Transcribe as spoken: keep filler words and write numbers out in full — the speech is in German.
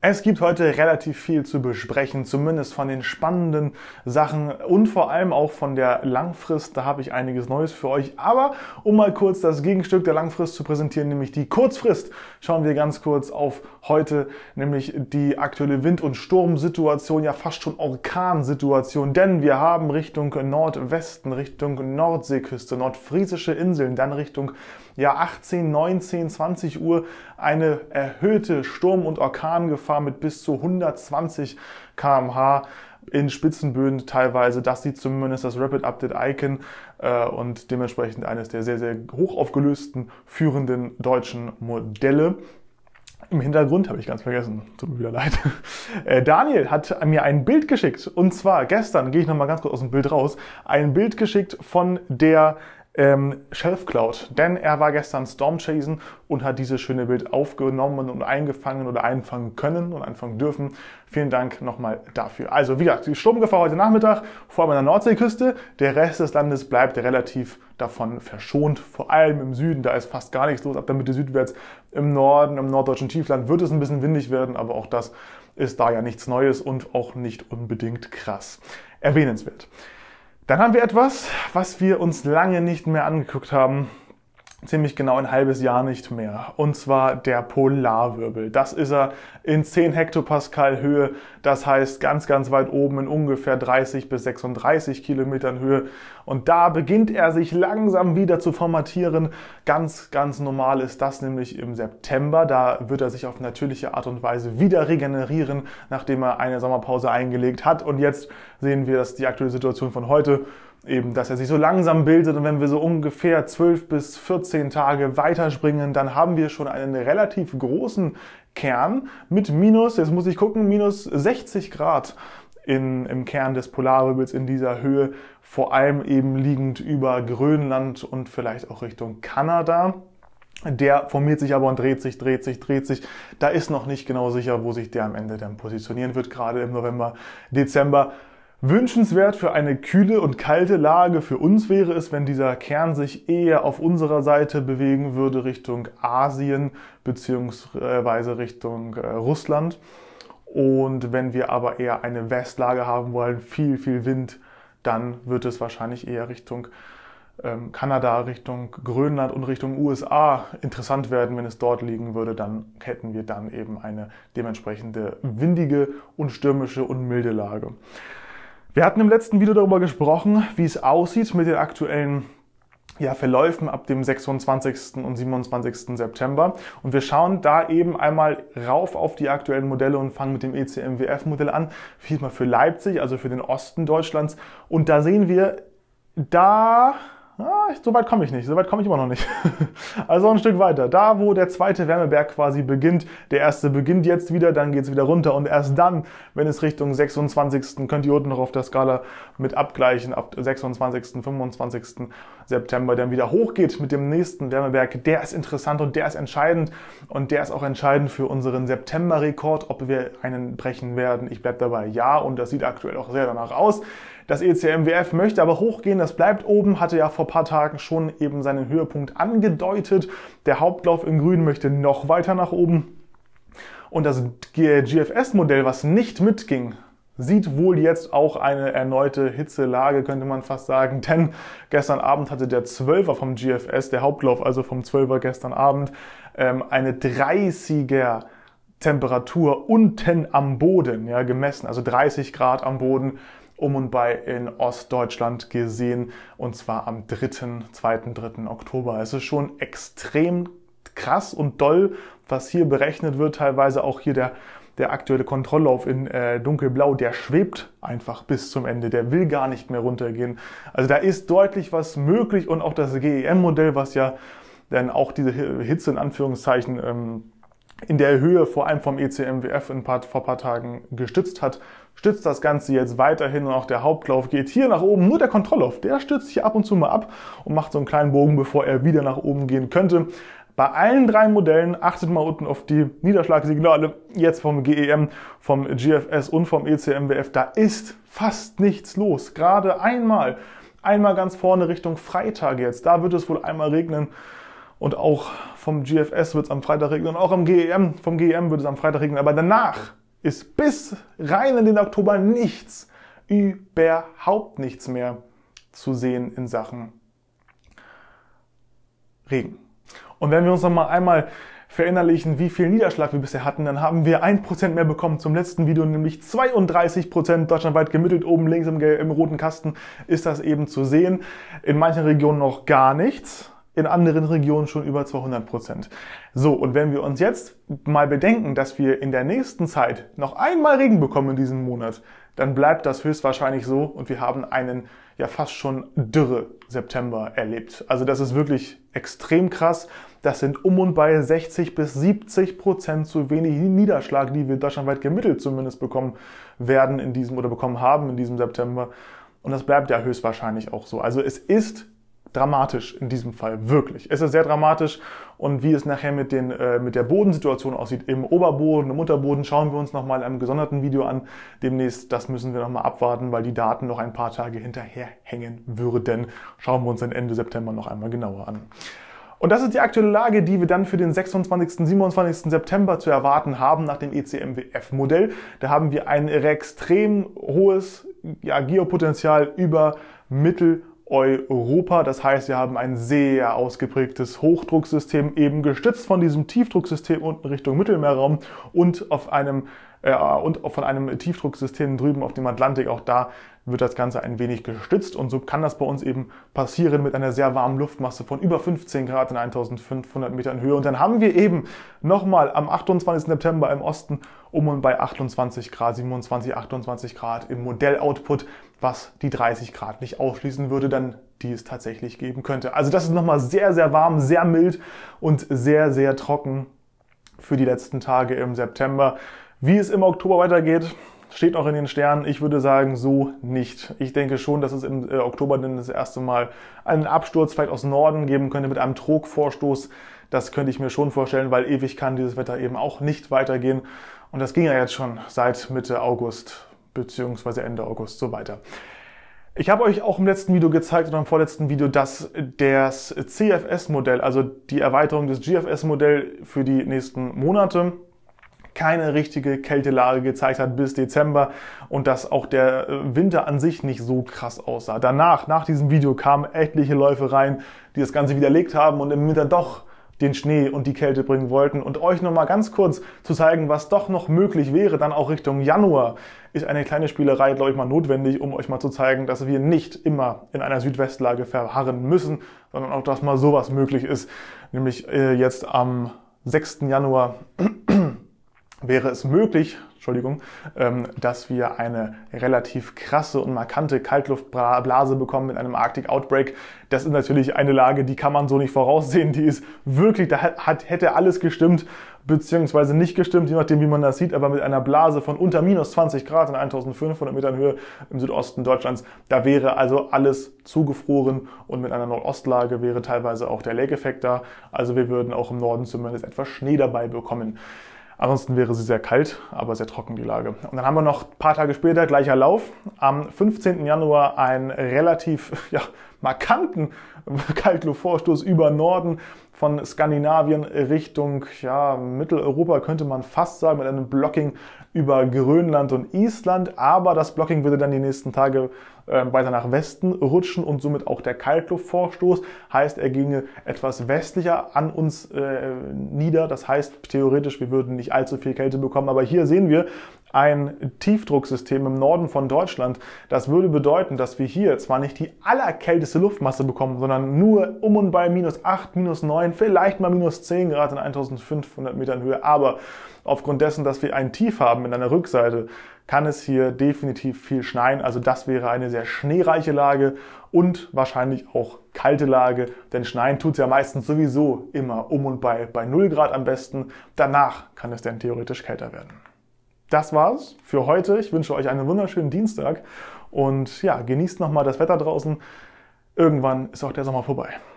Es gibt heute relativ viel zu besprechen, zumindest von den spannenden Sachen und vor allem auch von der Langfrist. Da habe ich einiges Neues für euch. Aber um mal kurz das Gegenstück der Langfrist zu präsentieren, nämlich die Kurzfrist, schauen wir ganz kurz auf heute, nämlich die aktuelle Wind- und Sturmsituation, ja fast schon Orkansituation. Denn wir haben Richtung Nordwesten, Richtung Nordseeküste, nordfriesische Inseln, dann Richtung ja achtzehn, neunzehn, zwanzig Uhr eine erhöhte Sturm- und Orkangefahr mit bis zu hundertzwanzig Kilometer pro Stunde in Spitzenböen teilweise. Das sieht zumindest das Rapid Update Icon äh, und dementsprechend eines der sehr, sehr hoch aufgelösten führenden deutschen Modelle. Im Hintergrund habe ich ganz vergessen, tut mir wieder leid. Äh, Daniel hat mir ein Bild geschickt und zwar gestern, gehe ich nochmal ganz kurz aus dem Bild raus, ein Bild geschickt von der Ähm, Shelf Cloud, denn er war gestern Stormchasen und hat dieses schöne Bild aufgenommen und eingefangen oder einfangen können und einfangen dürfen. Vielen Dank nochmal dafür. Also wie gesagt, die Sturmgefahr heute Nachmittag, vor allem an der Nordseeküste. Der Rest des Landes bleibt relativ davon verschont, vor allem im Süden, da ist fast gar nichts los. Ab der Mitte südwärts im Norden, im norddeutschen Tiefland wird es ein bisschen windig werden, aber auch das ist da ja nichts Neues und auch nicht unbedingt krass erwähnenswert. Dann haben wir etwas, was wir uns lange nicht mehr angeguckt haben, ziemlich genau ein halbes Jahr nicht mehr, und zwar der Polarwirbel. Das ist er in zehn Hektopascal Höhe, das heißt ganz, ganz weit oben in ungefähr dreißig bis sechsunddreißig Kilometern Höhe, und da beginnt er sich langsam wieder zu formatieren. Ganz, ganz normal ist das nämlich im September, da wird er sich auf natürliche Art und Weise wieder regenerieren, nachdem er eine Sommerpause eingelegt hat, und jetzt sehen wir, dass die aktuelle Situation von heute eben, dass er sich so langsam bildet, und wenn wir so ungefähr zwölf bis vierzehn Tage weiterspringen, dann haben wir schon einen relativ großen Kern mit minus, jetzt muss ich gucken, minus sechzig Grad in, im Kern des Polarwirbels in dieser Höhe, vor allem eben liegend über Grönland und vielleicht auch Richtung Kanada. Der formiert sich aber und dreht sich, dreht sich, dreht sich. Da ist noch nicht genau sicher, wo sich der am Ende dann positionieren wird, gerade im November, Dezember. Wünschenswert für eine kühle und kalte Lage für uns wäre es, wenn dieser Kern sich eher auf unserer Seite bewegen würde, Richtung Asien beziehungsweise Richtung äh, Russland. Und wenn wir aber eher eine Westlage haben wollen, viel, viel Wind, dann wird es wahrscheinlich eher Richtung ähm, Kanada, Richtung Grönland und Richtung U S A interessant werden. Wenn es dort liegen würde, dann hätten wir dann eben eine dementsprechende windige und stürmische und milde Lage. Wir hatten im letzten Video darüber gesprochen, wie es aussieht mit den aktuellen ja, Verläufen ab dem sechsundzwanzigsten und siebenundzwanzigsten September. Und wir schauen da eben einmal rauf auf die aktuellen Modelle und fangen mit dem E C M W F-Modell an. Vielmehr für Leipzig, also für den Osten Deutschlands. Und da sehen wir, da... Ah, so weit komme ich nicht, so weit komme ich immer noch nicht. Also ein Stück weiter. Da, wo der zweite Wärmeberg quasi beginnt, der erste beginnt jetzt wieder, dann geht es wieder runter, und erst dann, wenn es Richtung sechsundzwanzigsten könnt ihr unten noch auf der Skala mit abgleichen, ab sechsundzwanzigsten, fünfundzwanzigsten September dann wieder hochgeht mit dem nächsten Wärmeberg. Der ist interessant und der ist entscheidend, und der ist auch entscheidend für unseren September-Rekord, ob wir einen brechen werden. Ich bleibe dabei, ja, und das sieht aktuell auch sehr danach aus. Das E C M W F möchte aber hochgehen, das bleibt oben, hatte ja vor ein paar Tagen schon eben seinen Höhepunkt angedeutet. Der Hauptlauf in Grün möchte noch weiter nach oben. Und das G F S-Modell, was nicht mitging, sieht wohl jetzt auch eine erneute Hitzelage, könnte man fast sagen. Denn gestern Abend hatte der zwölfer vom G F S, der Hauptlauf also vom zwölfer gestern Abend, eine dreißiger Temperatur unten am Boden, ja, gemessen, also dreißig Grad am Boden, um und bei in Ostdeutschland gesehen, und zwar am dritten, zweiten, dritten Oktober. Es ist schon extrem krass und doll, was hier berechnet wird. Teilweise auch hier der, der aktuelle Kontrolllauf in äh, dunkelblau, der schwebt einfach bis zum Ende. Der will gar nicht mehr runtergehen. Also da ist deutlich was möglich, und auch das G E M-Modell, was ja dann auch diese Hitze in Anführungszeichen ähm, in der Höhe vor allem vom E C M W F in paar, vor ein paar Tagen gestützt hat, stützt das Ganze jetzt weiterhin, und auch der Hauptlauf geht hier nach oben. Nur der Kontrolllauf, der stützt hier ab und zu mal ab und macht so einen kleinen Bogen, bevor er wieder nach oben gehen könnte. Bei allen drei Modellen achtet mal unten auf die Niederschlagsignale, jetzt vom G E M, vom G F S und vom E C M W F, da ist fast nichts los. Gerade einmal, einmal ganz vorne Richtung Freitag jetzt, da wird es wohl einmal regnen. Und auch vom G F S wird es am Freitag regnen und auch am G E M, vom G E M wird es am Freitag regnen. Aber danach ist bis rein in den Oktober nichts, überhaupt nichts mehr zu sehen in Sachen Regen. Und wenn wir uns noch mal einmal verinnerlichen, wie viel Niederschlag wir bisher hatten, dann haben wir ein Prozent mehr bekommen zum letzten Video, nämlich zweiunddreißig Prozent deutschlandweit gemittelt. Oben links im, im roten Kasten ist das eben zu sehen. In manchen Regionen noch gar nichts, in anderen Regionen schon über zweihundert Prozent. So, und wenn wir uns jetzt mal bedenken, dass wir in der nächsten Zeit noch einmal Regen bekommen in diesem Monat, dann bleibt das höchstwahrscheinlich so und wir haben einen ja fast schon dürre September erlebt. Also das ist wirklich extrem krass. Das sind um und bei sechzig bis siebzig Prozent zu wenig Niederschlag, die wir deutschlandweit gemittelt zumindest bekommen werden in diesem oder bekommen haben in diesem September. Und das bleibt ja höchstwahrscheinlich auch so. Also es ist dramatisch in diesem Fall, wirklich. Es ist sehr dramatisch und wie es nachher mit, den, äh, mit der Bodensituation aussieht, im Oberboden, im Unterboden, schauen wir uns nochmal in einem gesonderten Video an. Demnächst, das müssen wir nochmal abwarten, weil die Daten noch ein paar Tage hinterherhängen würden. Schauen wir uns dann Ende September noch einmal genauer an. Und das ist die aktuelle Lage, die wir dann für den sechsundzwanzigsten, siebenundzwanzigsten September zu erwarten haben nach dem E C M W F-Modell. Da haben wir ein extrem hohes ja, Geopotenzial über Mitteleuropa. Das heißt, wir haben ein sehr ausgeprägtes Hochdrucksystem, eben gestützt von diesem Tiefdrucksystem unten Richtung Mittelmeerraum und auf einem äh, und von einem Tiefdrucksystem drüben auf dem Atlantik. Auch da wird das Ganze ein wenig gestützt und so kann das bei uns eben passieren mit einer sehr warmen Luftmasse von über fünfzehn Grad in eintausendfünfhundert Metern Höhe. Und dann haben wir eben nochmal am achtundzwanzigsten September im Osten um und bei achtundzwanzig Grad, siebenundzwanzig, achtundzwanzig Grad im Modelloutput, was die dreißig Grad nicht ausschließen würde, dann die es tatsächlich geben könnte. Also das ist nochmal sehr, sehr warm, sehr mild und sehr, sehr trocken für die letzten Tage im September. Wie es im Oktober weitergeht, steht noch in den Sternen. Ich würde sagen, so nicht. Ich denke schon, dass es im äh, Oktober dann das erste Mal einen Absturz vielleicht aus Norden geben könnte mit einem Trogvorstoß. Das könnte ich mir schon vorstellen, weil ewig kann dieses Wetter eben auch nicht weitergehen. Und das ging ja jetzt schon seit Mitte August bzw. Ende August so weiter. Ich habe euch auch im letzten Video gezeigt oder im vorletzten Video, dass das C F S-Modell, also die Erweiterung des G F S-Modells für die nächsten Monate, keine richtige Kältelage gezeigt hat bis Dezember und dass auch der Winter an sich nicht so krass aussah. Danach, nach diesem Video, kamen etliche Läufe rein, die das Ganze widerlegt haben und im Winter doch den Schnee und die Kälte bringen wollten. Und euch nochmal ganz kurz zu zeigen, was doch noch möglich wäre, dann auch Richtung Januar, ist eine kleine Spielerei, glaube ich, mal notwendig, um euch mal zu zeigen, dass wir nicht immer in einer Südwestlage verharren müssen, sondern auch, dass mal sowas möglich ist. Nämlich äh, jetzt am sechsten Januar wäre es möglich, Entschuldigung, ähm, dass wir eine relativ krasse und markante Kaltluftblase bekommen mit einem Arctic Outbreak. Das ist natürlich eine Lage, die kann man so nicht voraussehen. Die ist wirklich, da hat, hätte alles gestimmt, beziehungsweise nicht gestimmt, je nachdem, wie man das sieht. Aber mit einer Blase von unter minus zwanzig Grad in eintausendfünfhundert Metern Höhe im Südosten Deutschlands, da wäre also alles zugefroren und mit einer Nordostlage wäre teilweise auch der Lake-Effekt da. Also wir würden auch im Norden zumindest etwas Schnee dabei bekommen. Ansonsten wäre sie sehr kalt, aber sehr trocken die Lage. Und dann haben wir noch ein paar Tage später, gleicher Lauf, am fünfzehnten Januar einen relativ ja, markanten Kaltluftvorstoß über Norden von Skandinavien Richtung ja, Mitteleuropa, könnte man fast sagen, mit einem Blocking über Grönland und Island. Aber das Blocking würde dann die nächsten Tage äh, weiter nach Westen rutschen und somit auch der Kaltluftvorstoß. Heißt, er ginge etwas westlicher an uns äh, nieder. Das heißt, theoretisch, wir würden nicht allzu viel Kälte bekommen. Aber hier sehen wir ein Tiefdrucksystem im Norden von Deutschland. Das würde bedeuten, dass wir hier zwar nicht die allerkälteste Luftmasse bekommen, sondern nur um und bei minus acht, minus neun, vielleicht mal minus zehn Grad in eintausendfünfhundert Metern Höhe. Aber aufgrund dessen, dass wir ein Tief haben in einer Rückseite, kann es hier definitiv viel schneien. Also das wäre eine sehr schneereiche Lage und wahrscheinlich auch kalte Lage, denn schneien tut es ja meistens sowieso immer um und bei, bei null Grad am besten. Danach kann es dann theoretisch kälter werden. Das war's für heute. Ich wünsche euch einen wunderschönen Dienstag und ja, genießt nochmal das Wetter draußen. Irgendwann ist auch der Sommer vorbei.